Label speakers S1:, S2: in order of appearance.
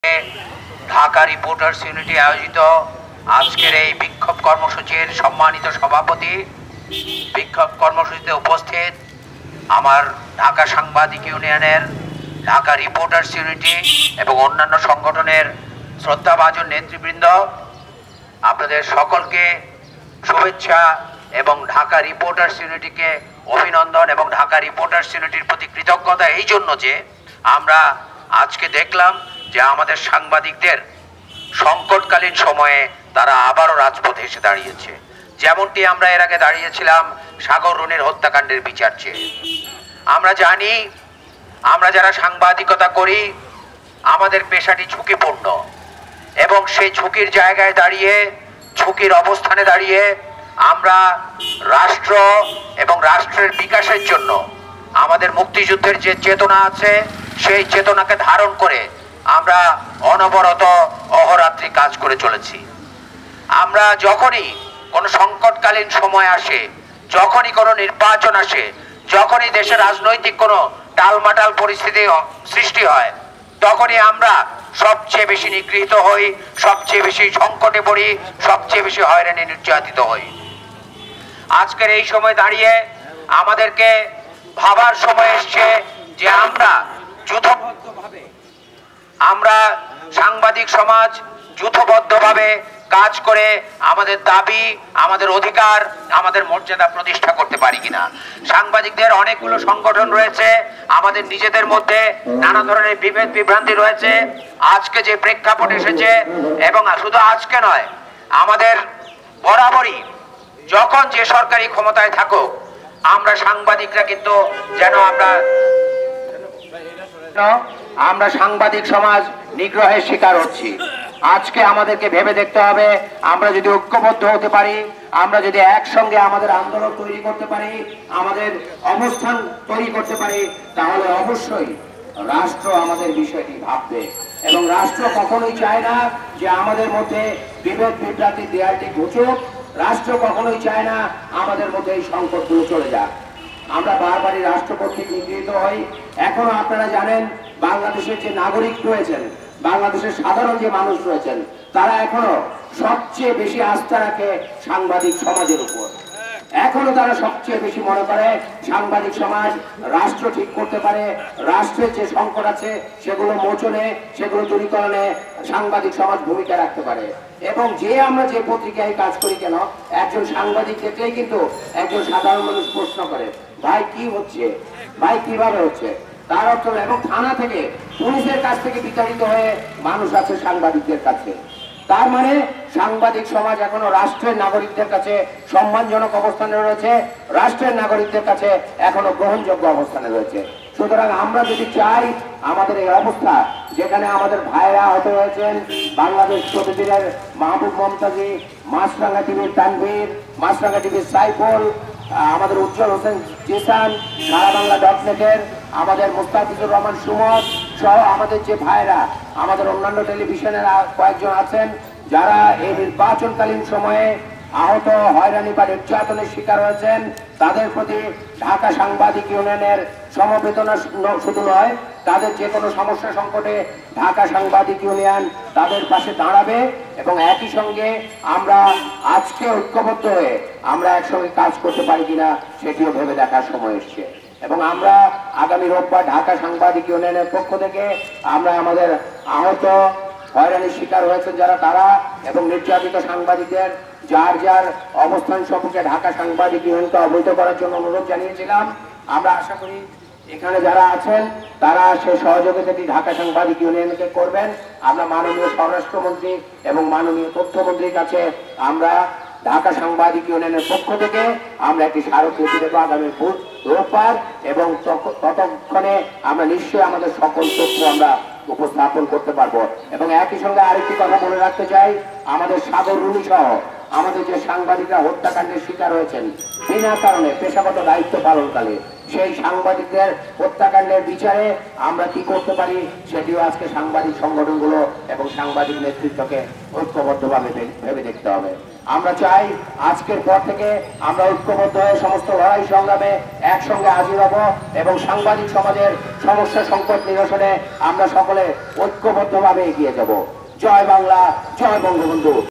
S1: Dhaka reporters unity আয়োজিত আজকের এই বিক্ষোভ কর্মসূচির সম্মানিত সভাপতি, বিক্ষোভ কর্মসূচিতে উপস্থিত আমার ঢাকা সাংবাদিক ইউনিয়নের, ঢাকা রিপোর্টার্স ইউনিটি এবং অন্যান্য সংগঠনের শ্রদ্ধাভাজন নেতৃবৃন্দ, আপনাদের সকলকে শুভেচ্ছা এবং ঢাকা রিপোর্টার্স ইউনিটিকে অভিনন্দন এবং ঢাকা রিপোর্টার্স ইউনিটির প্রতি কৃতজ্ঞতা এই জন্য যে আমরা আজকে দেখলাম যে আমাদের সাংবাদিকদের সংকটকালীন সময়ে তারা আবারও রাজপথে এসে দাঁড়িয়েছে, যেমনটি আমরা এর আগে দাঁড়িয়েছিলাম সাগর রুনির হত্যাকাণ্ডের বিচার চেয়ে। আমরা জানি আমরা যারা সাংবাদিকতা করি আমাদের পেশাটি ঝুঁকিপূর্ণ এবং সেই ঝুঁকির জায়গায় দাঁড়িয়ে, ঝুঁকির অবস্থানে দাঁড়িয়ে আমরা রাষ্ট্র এবং রাষ্ট্রের বিকাশের জন্য আমাদের মুক্তিযুদ্ধের যে চেতনা আছে সেই চেতনাকে ধারণ করে আমরা অনবরত অহরাত্রি কাজ করে চলেছি। আমরা যখনই কোনো সংকটকালীন সময় আসে, যখনই কোনো নির্বাচন আসে, যখনই দেশে রাজনৈতিক কোনো টালমাটাল পরিস্থিতি সৃষ্টি হয়, তখনই আমরা সবচেয়ে বেশি নিগৃহীত হই, সবচেয়ে বেশি সংকটে পড়ি, সবচেয়ে বেশি হয়রানি নির্যাতিত হই। আজকের এই সময় দাঁড়িয়ে আমাদেরকে ভাবার সময় এসছে যে আমরা সাংবাদিক সমাজ যূথবদ্ধভাবে কাজ করে আমাদের দাবি, আমাদের অধিকার, আমাদের মর্যাদা প্রতিষ্ঠা করতে পারি কিনা। সাংবাদিকদের অনেকগুলো সংগঠন রয়েছে, আমাদের নিজেদের মধ্যে নানা ধরনের বিভেদ বিভ্রান্তি রয়েছে। আজকে যে প্রেক্ষাপট এসেছে, এবং শুধু আজকে নয়, আমাদের বরাবরই যখন যে সরকারি ক্ষমতায় থাকুক আমরা সাংবাদিকরা কিন্তু যেন আমরা সাংবাদিক সমাজ নিগ্রহের শিকার হচ্ছি। আজকে আমাদেরকে ভেবে দেখতে হবে, আমরা যদি ঐক্যবদ্ধ হতে পারি, আমরা যদি একসঙ্গে আমাদের আন্দোলন তৈরি করতে পারি, আমাদের অবস্থান তৈরি করতে পারি, তাহলে অবশ্যই রাষ্ট্র আমাদের বিষয়টি ভাববে। এবং রাষ্ট্র কখনোই চায় না যে আমাদের মধ্যে বিভেদ বিভ্রান্তি দেয়ালটি ঘুচুক। রাষ্ট্র কখনোই চায় না আমাদের মধ্যে এই সংকটগুলো চলে যাক। আমরা বারবারই রাষ্ট্র কর্তৃক নিগৃহীত হই। এখনো আপনারা জানেন বাংলাদেশের যে নাগরিক রয়েছেন, বাংলাদেশের সাধারণ যে মানুষ রয়েছেন, তারা এখনো সবচেয়ে বেশি আস্থা রাখে সাংবাদিক সমাজের উপর। এখনো তারা সবচেয়ে বেশি মনে করে সাংবাদিক সমাজ রাষ্ট্র ঠিক করতে পারে, রাষ্ট্রের যে সংকট আছে সেগুলো মোচনে, সেগুলো দূরীকরণে সাংবাদিক সমাজ ভূমিকা রাখতে পারে। এবং আমরা যে পত্রিকায় কাজ করি কেন, একজন সাংবাদিক দেখলেই কিন্তু একজন সাধারণ মানুষ প্রশ্ন করে, ভাই কি হচ্ছে, ভাই কিভাবে হচ্ছে, তার অর্থ। এবং থানা থেকে, পুলিশের কাছ থেকে বিতাড়িত হয়ে মানুষ আছে সাংবাদিকদের কাছে। তার মানে সাংবাদিক সমাজ এখনো রাষ্ট্রের নাগরিকদের কাছে সম্মানজনক অবস্থানে রয়েছে, রাষ্ট্রের নাগরিকদের কাছে এখনো গ্রহণযোগ্য অবস্থানে রয়েছে। সুতরাং আমরা যদি চাই আমাদের এই অবস্থা, যেখানে আমাদের ভাইরা আহত হয়েছেন, বাংলাদেশ প্রতিদিনের মাহবুব মমতাজি, মাছরাঙ্গা টিভির তানভীর, মাছরাঙ্গা টিভির সাইফুল, আমাদের উজ্জ্বল হোসেন জিসান, সারা বাংলা ডটনেটের আমাদের মুস্তাফিজুর রহমান সুমন সহ আমাদের যে ভাইরা, আমাদের অন্যান্য টেলিভিশনের কয়েকজন আছেন যারা এই নির্বাচনকালীন সময়ে আহত, হয়রানি বা নির্যাতনের শিকার হয়েছেন, তাদের প্রতি ঢাকা সাংবাদিক ইউনিয়নের সমবেদনা শুধু নয়, তাদের যে কোনো সমস্যা সংকটে ঢাকা সাংবাদিক ইউনিয়ন তাদের পাশে দাঁড়াবে। এবং একই সঙ্গে আমরা আজকে ঐক্যবদ্ধ হয়ে আমরা একসঙ্গে কাজ করতে পারি কিনা সেটিও ভেবে দেখার সময় এসছে। এবং আমরা আগামী রোববার ঢাকা সাংবাদিক ইউনিয়নের পক্ষ থেকে আমরা আমাদের আহত, হয়রানির শিকার হয়েছেন যারা, তারা এবং নির্যাতিত সাংবাদিকদের যার যার অবস্থান সম্পর্কে ঢাকা সাংবাদিক ইউনিয়নকে অবহিত করার জন্য অনুরোধ জানিয়েছিলাম। আমরা আশা করি এখানে যারা আছেন তারা সে সহযোগিতাটি ঢাকা সাংবাদিক ইউনিয়নকে করবেন। আমরা মাননীয় স্বরাষ্ট্রমন্ত্রী এবং মাননীয় তথ্যমন্ত্রীর কাছে আমরা ঢাকা সাংবাদিক ইউনিয়নের পক্ষ থেকে আমরা একটি স্মারকলিপি দেবো আগামী রোববার, এবং ততক্ষণে আমরা নিশ্চয়ই আমাদের সকল তথ্য আমরা উপস্থাপন করতে পারবো। এবং একই সঙ্গে আরেকটি কথা বলে রাখতে চাই, আমাদের সাগর রুনি সহ আমাদের যে সাংবাদিকরা হত্যাকাণ্ডের শিকার হয়েছেন বিনা কারণে পেশাগত দায়িত্ব পালনকালে, সেই সাংবাদিকদের হত্যাকাণ্ডের বিচারে আমরা কি করতে পারি সেটিও আজকে সাংবাদিক সংগঠনগুলো এবং সাংবাদিক নেতৃত্বকে ঐক্যবদ্ধভাবে ভেবে দেখতে হবে। আমরা চাই আজকের পর থেকে আমরা ঐক্যবদ্ধ হয়ে সমস্ত লড়াই সংগ্রামে একসঙ্গে হাজির হব এবং সাংবাদিক সমাজের সমস্যা সংকট নিরসনে আমরা সকলে ঐক্যবদ্ধভাবে এগিয়ে যাব। জয় বাংলা, জয় বঙ্গবন্ধু।